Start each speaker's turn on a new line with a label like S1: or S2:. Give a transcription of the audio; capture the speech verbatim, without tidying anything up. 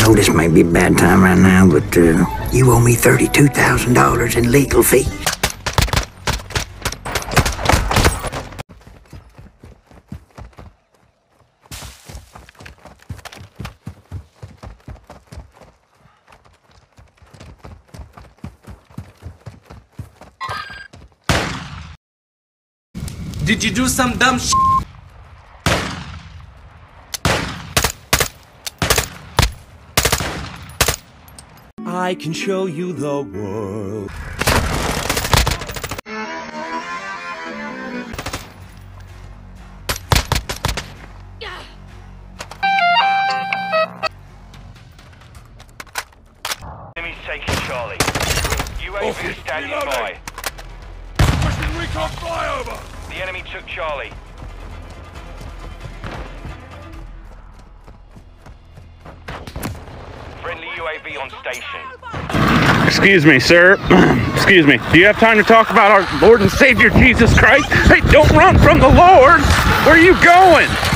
S1: know this may be a bad time right now, but uh, you owe me thirty-two thousand dollars in legal fees.
S2: Did you do some dumb sh**? I can show you the world.
S3: Enemy's taking Charlie. U A V standing by.
S4: Pushing recon flyover!
S3: The enemy took Charlie. Friendly U A V on station.
S5: Excuse me, sir. Excuse me. Do you have time to talk about our Lord and Savior Jesus Christ? Hey, don't run from the Lord! Where are you going?